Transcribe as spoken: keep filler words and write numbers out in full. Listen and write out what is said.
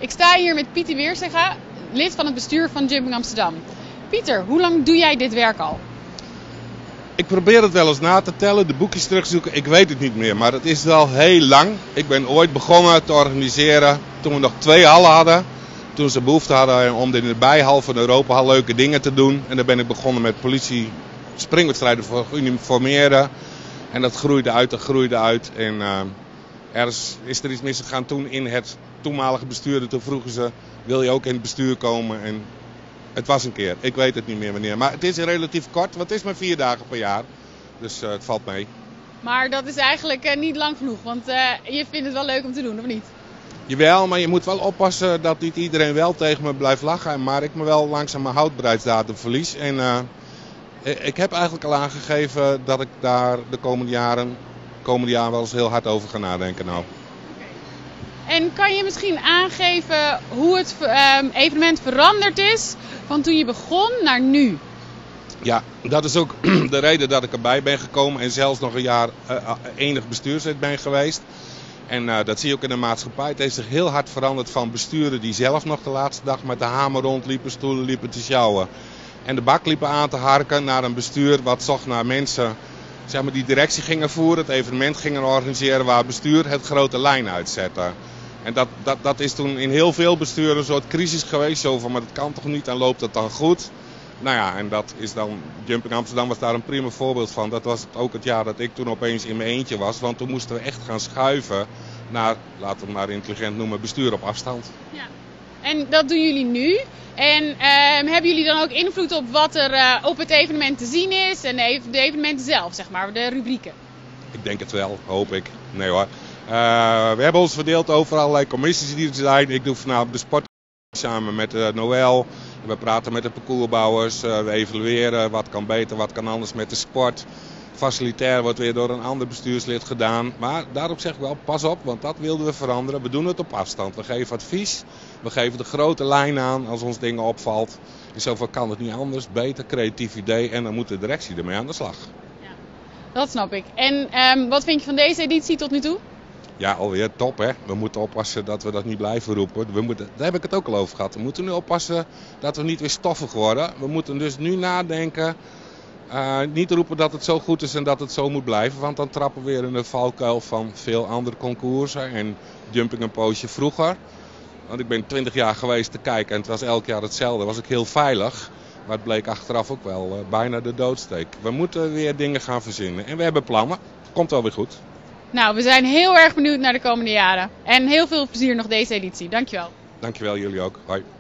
Ik sta hier met Pieter Weersega, lid van het bestuur van Jumping Amsterdam. Pieter, hoe lang doe jij dit werk al? Ik probeer het wel eens na te tellen, de boekjes terugzoeken, ik weet het niet meer. Maar het is wel heel lang. Ik ben ooit begonnen te organiseren toen we nog twee hallen hadden. Toen ze behoefte hadden om in de bijhal van Europa al leuke dingen te doen. En dan ben ik begonnen met politie springwedstrijden voor geuniformeerden. En dat groeide uit, dat groeide uit. En uh, er is, is er iets misgegaan toen in het toenmalige bestuur. Toen vroegen ze, wil je ook in het bestuur komen? En het was een keer, ik weet het niet meer wanneer. Maar het is relatief kort, want het is maar vier dagen per jaar. Dus uh, het valt mee. Maar dat is eigenlijk uh, niet lang genoeg, want uh, je vindt het wel leuk om te doen, of niet? Jawel, maar je moet wel oppassen dat niet iedereen wel tegen me blijft lachen. Maar ik me wel langzaam mijn houdbaarheidsdatum verlies. En uh, ik heb eigenlijk al aangegeven dat ik daar de komende jaren, komende jaren wel eens heel hard over ga nadenken. Nou. En kan je misschien aangeven hoe het uh, evenement veranderd is van toen je begon naar nu? Ja, dat is ook de reden dat ik erbij ben gekomen en zelfs nog een jaar uh, enig bestuurslid ben geweest. En uh, dat zie je ook in de maatschappij. Het heeft zich heel hard veranderd van besturen die zelf nog de laatste dag met de hamer rondliepen, stoelen liepen te sjouwen. En de bak liepen aan te harken naar een bestuur wat zocht naar mensen, zeg maar, die directie gingen voeren, het evenement gingen organiseren waar het bestuur het grote lijn uitzette. En dat, dat, dat is toen in heel veel besturen een soort crisis geweest. Zo van, maar dat kan toch niet en loopt dat dan goed? Nou ja, en dat is dan, Jumping Amsterdam was daar een prima voorbeeld van. Dat was het ook het jaar dat ik toen opeens in mijn eentje was. Want toen moesten we echt gaan schuiven naar, laten we het maar intelligent noemen, bestuur op afstand. Ja. En dat doen jullie nu. En uh, hebben jullie dan ook invloed op wat er uh, op het evenement te zien is? En de, de evenementen zelf, zeg maar, de rubrieken? Ik denk het wel, hoop ik. Nee hoor. Uh, we hebben ons verdeeld over allerlei commissies die er zijn. Ik doe vanavond de sport samen met uh, Noël. We praten met de parcoursbouwers. Uh, we evalueren wat kan beter, wat kan anders met de sport. Facilitair wordt weer door een ander bestuurslid gedaan. Maar daarop zeg ik wel, pas op, want dat wilden we veranderen. We doen het op afstand. We geven advies. We geven de grote lijn aan als ons dingen opvalt. In zoveel kan het niet anders. Beter, creatief idee. En dan moet de directie ermee aan de slag. Ja, dat snap ik. En um, wat vind je van deze editie tot nu toe? Ja, alweer top hè. We moeten oppassen dat we dat niet blijven roepen. We moeten, daar heb ik het ook al over gehad. We moeten nu oppassen dat we niet weer stoffig worden. We moeten dus nu nadenken. Uh, niet roepen dat het zo goed is en dat het zo moet blijven. Want dan trappen we weer in de valkuil van veel andere concoursen. En jumping een poosje vroeger. Want ik ben twintig jaar geweest te kijken en het was elk jaar hetzelfde. Was ik heel veilig. Maar het bleek achteraf ook wel uh, bijna de doodsteek. We moeten weer dingen gaan verzinnen. En we hebben plannen. Komt wel weer goed. Nou, we zijn heel erg benieuwd naar de komende jaren. En heel veel plezier nog deze editie. Dankjewel. Dankjewel, jullie ook. Hoi.